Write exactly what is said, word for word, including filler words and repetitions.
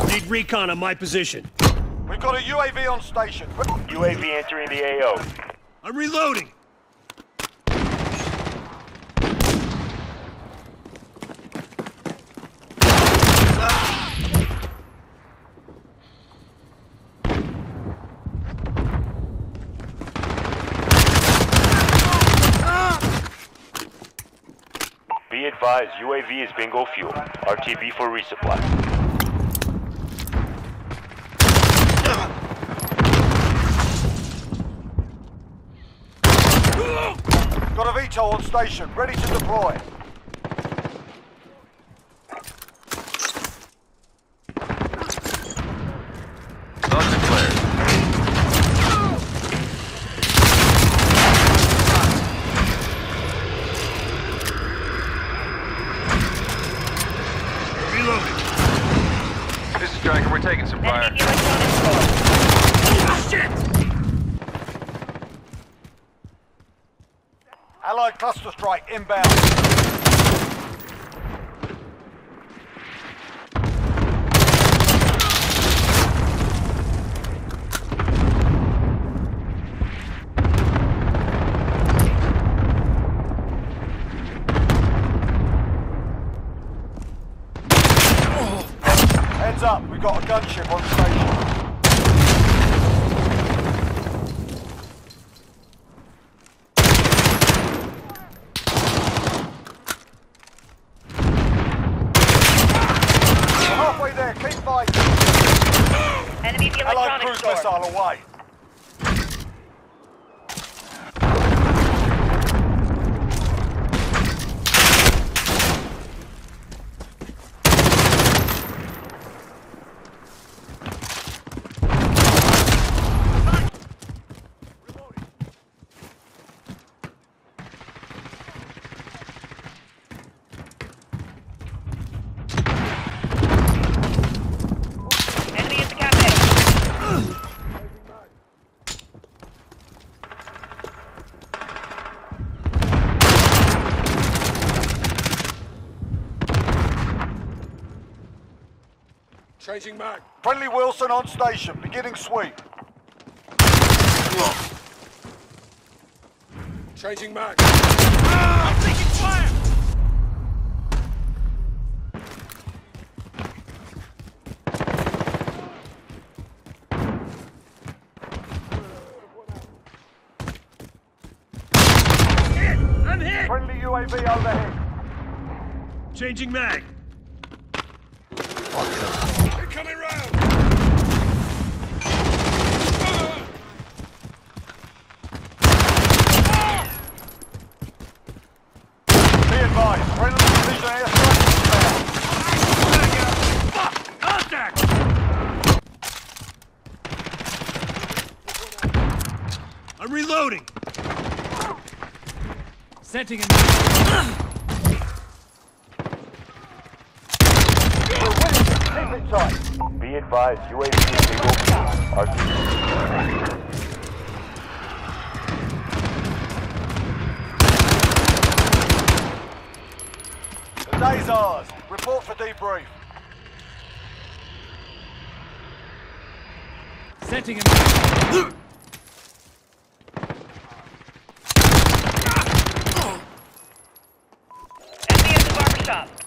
Need recon on my position. We've got a U A V on station. U A V entering the A O. I'm reloading. Be advised, U A V is bingo fuel. R T B for resupply. Got a V TOL on station, ready to deploy. Not declared. Reloading. This is Striker. We're taking some fire. Enemy electronics core. Oh, shit! Allied cluster strike inbound. Heads up, we've got a gunship on station. Halfway there, keep fighting. Enemy Allied electronics cruise core. missile away. Enemy at the cafe. Changing mag. Friendly Wilson on station, beginning sweep. Changing mag. Ah, I'm taking fire! Hit! I'm hit! Friendly U A V overhead. Changing mag. They're coming round! Be advised, friendly precision airstrike inbound. Fuck! Contact! I'm reloading. Setting a We're winning, keep it tight. Be advised, U A V is bingo fuel. R T B. The day's ours. Report for debrief. setting a Enemy at the barber shop.